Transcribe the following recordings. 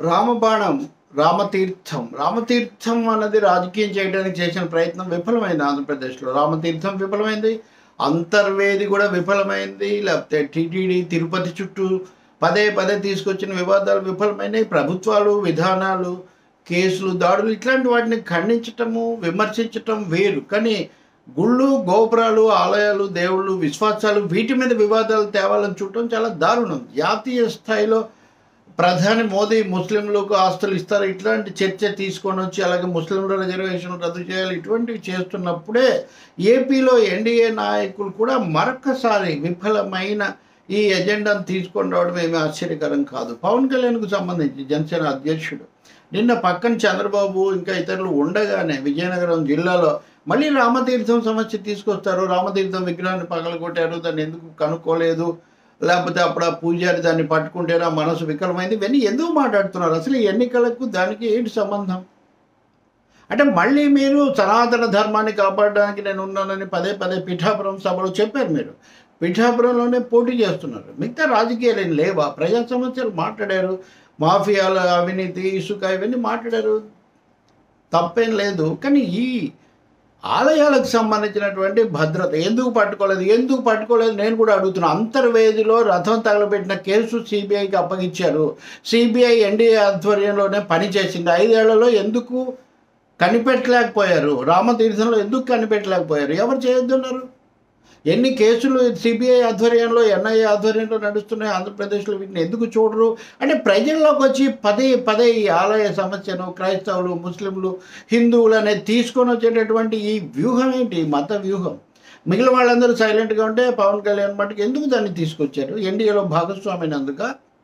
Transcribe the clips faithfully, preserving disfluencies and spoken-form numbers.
రామబాణం రామతీర్థం రామతీర్థం అన్నది రాజకీయం చేయడానికి చేసిన ప్రయత్నం విఫలమైంది. ఆంధ్రప్రదేశ్లో రామతీర్థం విఫలమైంది, అంతర్వేది కూడా విఫలమైంది. లేకపోతే టీటీడీ తిరుపతి చుట్టూ పదే పదే తీసుకొచ్చిన వివాదాలు విఫలమైనవి. ప్రభుత్వాలు, విధానాలు, కేసులు, దాడులు ఇట్లాంటి వాటిని ఖండించటము, విమర్శించటం వేరు. కానీ గుళ్ళు, గోపురాలు, ఆలయాలు, దేవుళ్ళు, విశ్వాసాలు వీటి మీద వివాదాలు తేవాలని చూడటం చాలా దారుణం. జాతీయ స్థాయిలో ప్రధాని మోదీ ముస్లింలకు ఆస్తులు ఇస్తారు, ఇట్లాంటి చర్చ తీసుకొని వచ్చి అలాగే ముస్లింల రిజర్వేషన్ రద్దు చేయాలి, ఇటువంటివి చేస్తున్నప్పుడే ఏపీలో ఎన్డీఏ నాయకులు కూడా మరొకసారి విఫలమైన ఈ ఎజెండాను తీసుకొని రావడం ఏమీ ఆశ్చర్యకరం కాదు. పవన్ కళ్యాణ్కు సంబంధించి జనసేన అధ్యక్షుడు నిన్న పక్కన చంద్రబాబు ఇంకా ఇతరులు ఉండగానే విజయనగరం జిల్లాలో మళ్ళీ రామతీర్థం సమస్య తీసుకొస్తారు. రామతీర్థం విగ్రహాన్ని పగలగొట్టారు, దాన్ని ఎందుకు కనుక్కోలేదు, లేకపోతే అప్పుడు ఆ పూజారి దాన్ని పట్టుకుంటేనా మనసు వికలమైంది, ఇవన్నీ ఎందుకు మాట్లాడుతున్నారు? అసలు ఈ ఎన్నికలకు దానికి ఏంటి సంబంధం? అంటే మళ్ళీ మీరు సనాతన ధర్మాన్ని కాపాడడానికి నేను ఉన్నానని పదే పదే పిఠాపురం సభలో చెప్పారు. మీరు పిఠాపురంలోనే పోటీ చేస్తున్నారు, మిగతా రాజకీయాలు ఏం లేవా? ప్రజా సమస్యలు మాట్లాడారు, మాఫియాల అవినీతి, ఇసుక ఇవన్నీ మాట్లాడారు, తప్పేం లేదు. కానీ ఈ ఆలయాలకు సంబంధించినటువంటి భద్రత ఎందుకు పట్టుకోలేదు ఎందుకు పట్టుకోలేదు నేను కూడా అడుగుతున్నాను. అంతర్వేదిలో రథం తగలబెట్టిన కేసు సిబిఐకి అప్పగించారు. సిబిఐ ఎన్డీఏ ఆధ్వర్యంలోనే పనిచేసింది. ఐదేళ్లలో ఎందుకు కనిపెట్టలేకపోయారు? రామతీర్థంలో ఎందుకు కనిపెట్టలేకపోయారు? ఎవరు చేయొద్దన్నారు? ఎన్ని కేసులు సిబిఐ ఆధ్వర్యంలో, ఎన్ఐఏ ఆధ్వర్యంలో నడుస్తున్నాయి ఆంధ్రప్రదేశ్లో, వీటిని ఎందుకు చూడరు? అంటే ప్రజల్లోకి వచ్చి పదే పదే ఈ ఆలయ సమస్యను క్రైస్తవులు, ముస్లింలు, హిందువులు అనేది తీసుకొని వచ్చేటటువంటి ఈ వ్యూహం ఏంటి? మత వ్యూహం. మిగిలిన వాళ్ళందరూ సైలెంట్గా ఉంటే పవన్ కళ్యాణ్ మటుకు ఎందుకు దాన్ని తీసుకొచ్చారు? ఎన్డీఏలో భాగస్వామైనందుక?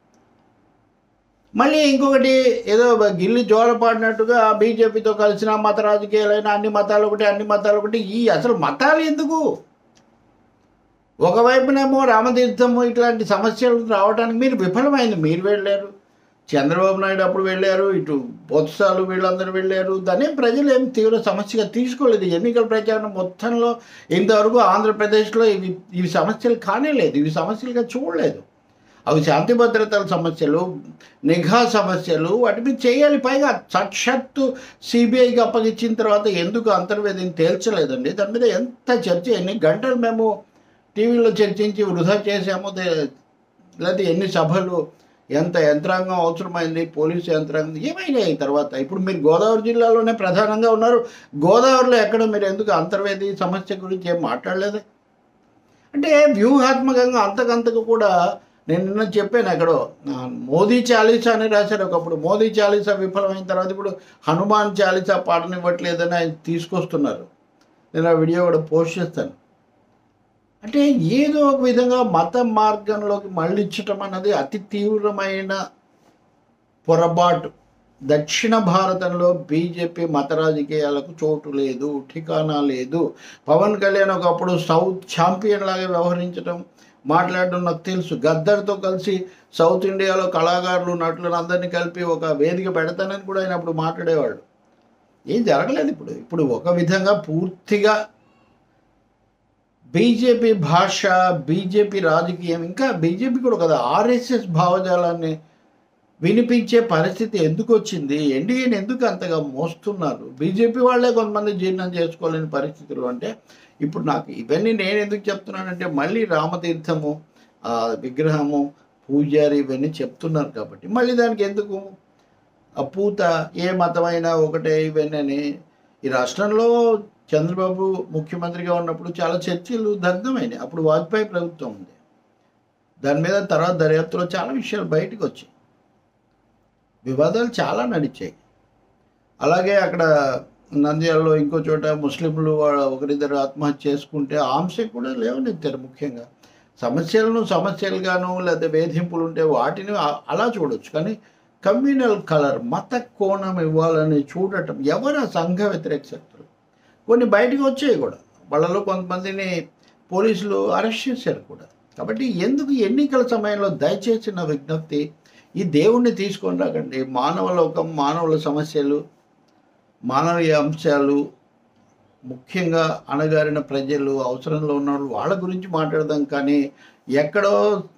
మళ్ళీ ఇంకొకటి ఏదో గిల్లి జోలపాడినట్టుగా బీజేపీతో కలిసిన మత రాజకీయాలైనా అన్ని మతాలు ఒకటి అన్ని మతాలు ఒకటి. ఈ అసలు మతాలు ఎందుకు? ఒకవైపునేమో రామతీర్థము ఇట్లాంటి సమస్యలు రావడానికి మీరు విఫలమైంది. మీరు వెళ్ళారు, చంద్రబాబు నాయుడు అప్పుడు వెళ్ళారు, ఇటు బొత్సాలు వీళ్ళందరూ వెళ్ళారు. దాన్ని ప్రజలు ఏం తీవ్ర సమస్యగా తీసుకోలేదు. ఎన్నికల ప్రచారం మొత్తంలో ఇంతవరకు ఆంధ్రప్రదేశ్లో ఇవి ఇవి సమస్యలు కానే లేదు, ఇవి సమస్యలుగా చూడలేదు. అవి శాంతి భద్రతల సమస్యలు, నిఘా సమస్యలు, వాటి మీద చేయాలి. పైగా సాక్షాత్తు సిబిఐకి అప్పగించిన తర్వాత ఎందుకు అంతర్వేదిని తేల్చలేదండి? దాని మీద ఎంత చర్చ, ఎన్ని గంటలు మేము టీవీలో చర్చించి వృధా చేసామో. లేకపోతే ఎన్ని సభలు, ఎంత యంత్రాంగం అవసరమైంది, పోలీసు యంత్రాంగం ఏమైనాయి తర్వాత. ఇప్పుడు మీరు గోదావరి జిల్లాలోనే ప్రధానంగా ఉన్నారు, గోదావరిలో ఎక్కడ మీరు ఎందుకు అంతర్వేది సమస్య గురించి ఏం మాట్లాడలేదు? అంటే వ్యూహాత్మకంగా అంతకంతకు కూడా నేను నిన్న చెప్పాను, ఎక్కడో మోదీ చాలీసా అని రాశారు ఒకప్పుడు. మోదీ చాలీసా విఫలమైన తర్వాత ఇప్పుడు హనుమాన్ చాలీసా పాటనివ్వట్లేదని ఆయన తీసుకొస్తున్నారు. నేను ఆ వీడియో కూడా పోస్ట్ చేస్తాను. అంటే ఏదో ఒక విధంగా మత మార్గంలోకి మళ్ళించటం అన్నది అతి తీవ్రమైన పొరపాటు. దక్షిణ భారతంలో బీజేపీ మత రాజకీయాలకు చోటు లేదు, ఠికానా లేదు. పవన్ కళ్యాణ్ ఒకప్పుడు సౌత్ ఛాంపియన్ లాగా వ్యవహరించడం, మాట్లాడడం నాకు తెలుసు. గద్దర్తో కలిసి సౌత్ ఇండియాలో కళాకారులు, నటులను అందరినీ కలిపి ఒక వేదిక పెడతానని కూడా ఆయన అప్పుడు మాట్లాడేవాళ్ళు. ఏం జరగలేదు. ఇప్పుడు ఇప్పుడు ఒక విధంగా పూర్తిగా బీజేపీ భాష, బీజేపీ రాజకీయం, ఇంకా బీజేపీ కూడా కదా ఆర్ఎస్ఎస్ భావజాలాన్ని వినిపించే పరిస్థితి ఎందుకు వచ్చింది? ఎన్డీఏని ఎందుకు అంతగా మోస్తున్నారు? బీజేపీ వాళ్ళే కొంతమంది జీర్ణం చేసుకోలేని పరిస్థితులు. అంటే ఇప్పుడు నాకు ఇవన్నీ నేను ఎందుకు చెప్తున్నానంటే మళ్ళీ రామతీర్థము, విగ్రహము, పూజారి ఇవన్నీ చెప్తున్నారు కాబట్టి మళ్ళీ దానికి ఎందుకు ఆ పూత? ఏ మతమైనా ఒకటే ఇవన్నీ అని. ఈ రాష్ట్రంలో చంద్రబాబు ముఖ్యమంత్రిగా ఉన్నప్పుడు చాలా చర్చలు దగ్ధమైనాయి. అప్పుడు వాజ్పేయి ప్రభుత్వం ఉంది, దాని మీద తర్వాత దర్యాప్తులో చాలా విషయాలు బయటకు వచ్చాయి, వివాదాలు చాలా నడిచాయి. అలాగే అక్కడ నంద్యాలలో ఇంకో చోట ముస్లింలు ఒకరిద్దరు ఆత్మహత్య చేసుకుంటే ఆ అంశం కూడా లేవనెత్తారు. ముఖ్యంగా సమస్యలను సమస్యలుగాను లేదా వేధింపులు ఉంటే వాటిని అలా చూడవచ్చు. కానీ కమ్యూనల్ కలర్, మత కోణం ఇవ్వాలని చూడటం ఎవరు? సంఘ వ్యతిరేక శక్తులు కొన్ని బయటకు వచ్చాయి కూడా. వాళ్ళలో కొంతమందిని పోలీసులు అరెస్ట్ చేశారు కూడా. కాబట్టి ఎందుకు ఎన్నికల సమయంలో దయచేసి నా విజ్ఞప్తి, ఈ దేవుణ్ణి తీసుకొని రాకండి. మానవ లోకం, మానవుల సమస్యలు, మానవీయ అంశాలు, ముఖ్యంగా అణగారిన ప్రజలు, అవసరంలో ఉన్న వాళ్ళ గురించి మాట్లాడదాం. కానీ ఎక్కడో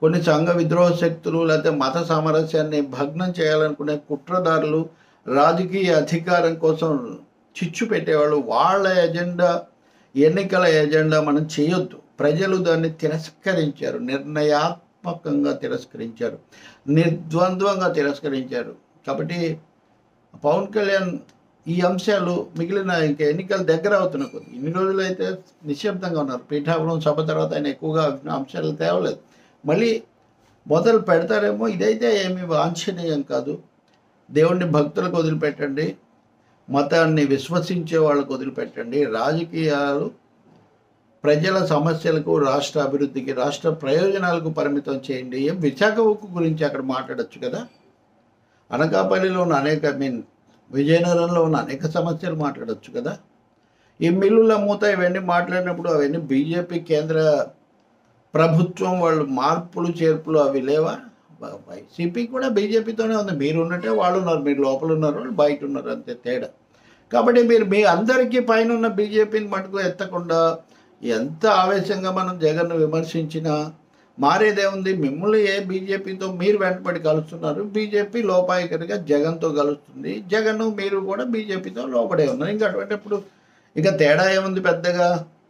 కొన్ని సంఘ విద్రోహ శక్తులు లేకపోతే మత సామరస్యాన్ని భగ్నం చేయాలనుకునే కుట్రదారులు రాజకీయ అధికారం కోసం చిచ్చు పెట్టేవాళ్ళు, వాళ్ళ ఎజెండా ఎన్నికల ఎజెండా మనం చేయొద్దు. ప్రజలు దాన్ని తిరస్కరించారు, నిర్ణయాత్మకంగా తిరస్కరించారు, నిర్ద్వంద్వంగా తిరస్కరించారు. కాబట్టి పవన్ కళ్యాణ్ ఈ అంశాలు మిగిలిన ఇంకా ఎన్నికలు దగ్గర అవుతున్న కొద్ది ఇన్ని రోజులు అయితే నిశ్శబ్దంగా ఉన్నారు. పీఠాపురం సభ తర్వాత ఆయన ఎక్కువగా అంశాలు తేవలేదు. మళ్ళీ మొదలు పెడతారేమో. ఇదైతే ఏమి వాంఛనీయం కాదు. దేవుణ్ణి భక్తులకు వదిలిపెట్టండి, మతాన్ని విశ్వసించే వాళ్ళకు వదిలిపెట్టండి. రాజకీయాలు ప్రజల సమస్యలకు, రాష్ట్ర అభివృద్ధికి, రాష్ట్ర ప్రయోజనాలకు పరిమితం చేయండి. ఏం విశాఖ ఉక్కు గురించి అక్కడ మాట్లాడచ్చు కదా. అనకాపల్లిలో ఉన్న అనేక మీన్ విజయనగరంలో ఉన్న అనేక సమస్యలు మాట్లాడచ్చు కదా. ఈ మిల్లుల మూత ఇవన్నీ మాట్లాడినప్పుడు అవన్నీ బీజేపీ కేంద్ర ప్రభుత్వం వాళ్ళు మార్పులు చేర్పులు అవి లేవా? వైసీపీ కూడా బీజేపీతోనే ఉంది. మీరు ఉన్నట్టే వాళ్ళు ఉన్నారు, మీరు లోపల ఉన్నారు, వాళ్ళు బయట ఉన్నారు, అంతే తేడా. కాబట్టి మీరు మీ అందరికీ పైన ఉన్న బీజేపీని మటుకు ఎత్తకుండా ఎంత ఆవేశంగా మనం జగన్ను విమర్శించినా మారేదే ఉంది. మిమ్మల్ని ఏ బీజేపీతో మీరు వెంటబడి కలుస్తున్నారు, బీజేపీ లోపాయికరిగా జగన్తో కలుస్తుంది, జగన్ మీరు కూడా బీజేపీతో లోపడే ఉన్నారు. ఇంకా అటువంటిప్పుడు ఇక తేడా ఏముంది పెద్దగా?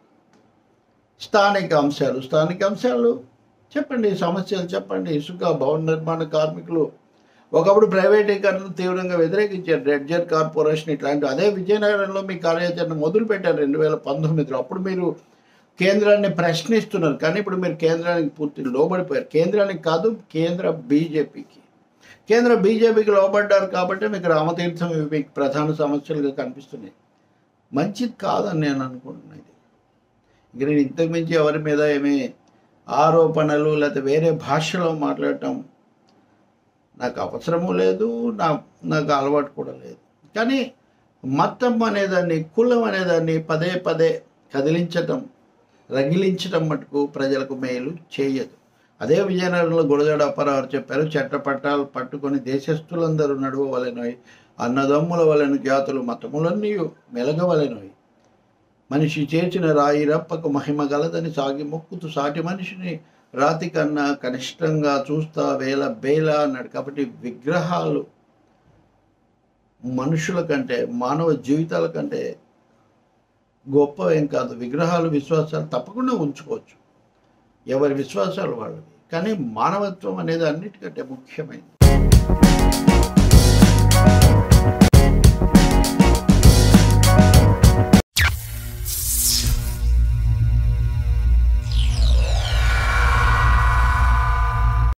స్థానిక అంశాలు స్థానిక అంశాలు చెప్పండి, సమస్యలు చెప్పండి. ఇసుక, భవన నిర్మాణ కార్మికులు ఒకప్పుడు ప్రైవేటీకరణ తీవ్రంగా వ్యతిరేకించారు, రెడ్జర్ కార్పొరేషన్ ఇట్లాంటివి. అదే విజయనగరంలో మీ కార్యాచరణ మొదలుపెట్టారు రెండు వేల పంతొమ్మిదిలో. అప్పుడు మీరు కేంద్రాన్ని ప్రశ్నిస్తున్నారు, కానీ ఇప్పుడు మీరు కేంద్రానికి పూర్తి లోబడిపోయారు. కేంద్రానికి కాదు, కేంద్ర బీజేపీకి కేంద్ర బీజేపీకి లోబడ్డారు. కాబట్టి మీకు రామతీర్థం ఇవి మీకు ప్రధాన సమస్యలుగా కనిపిస్తున్నాయి. మంచిది కాదని నేను అనుకుంటున్నాను. ఇది ఇంక నేను ఇంతకుమించి ఎవరి మీద ఏమీ ఆరోపణలు లేకపోతే వేరే భాషలో మాట్లాడటం నాకు అవసరము లేదు, నా నాకు అలవాటు కూడా లేదు. కానీ మతం అనేదాన్ని, కులం అనేదాన్ని పదే పదే కదిలించటం, రగిలించటం మటుకు ప్రజలకు మేలు చేయదు. అదే విజయనగరంలో గురజాడ అప్పారావు చెప్పారు, చట్టపట్టాలు పట్టుకొని దేశస్థులందరూ నడవవలెనోయ్, అన్నదమ్ముల వలెను జాతులు మతములన్నీ మెలగవలెనోయ్, మనిషి చేసిన రాయి రప్పకు మహిమ గలదని సాగి మొక్కుతూ సాటి మనిషిని రాతి కన్నా కనిష్టంగా చూస్తా వేల బేల అన్నాడు. కాబట్టి విగ్రహాలు మనుషుల కంటే, మానవ జీవితాల కంటే గొప్ప ఏం కాదు. విగ్రహాలు, విశ్వాసాలు తప్పకుండా ఉంచుకోవచ్చు, ఎవరి విశ్వాసాలు వాళ్ళవి. కానీ మానవత్వం అనేది అన్నిటికంటే ముఖ్యమైనది.